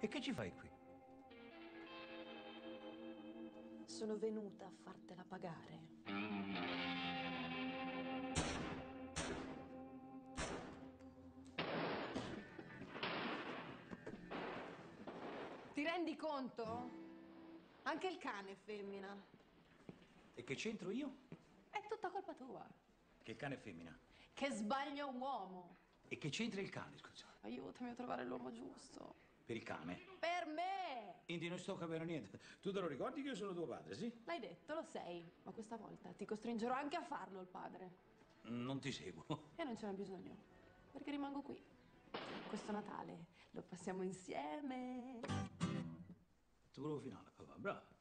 E che ci fai qui? Sono venuta a fartela pagare. Ti rendi conto? Anche il cane è femmina. E che c'entro io? È tutta colpa tua. Che il cane è femmina. Che sbaglio uomo. E che c'entra il cane, scusa? Aiutami a trovare l'uomo giusto. Per il cane? Per me! Quindi non sto capendo niente. Tu te lo ricordi che io sono tuo padre, sì? L'hai detto, lo sei. Ma questa volta ti costringerò anche a farlo, il padre. Non ti seguo. E non ce n'è bisogno. Perché rimango qui. Questo Natale lo passiamo insieme. Tu volevo finale, papà, bravo.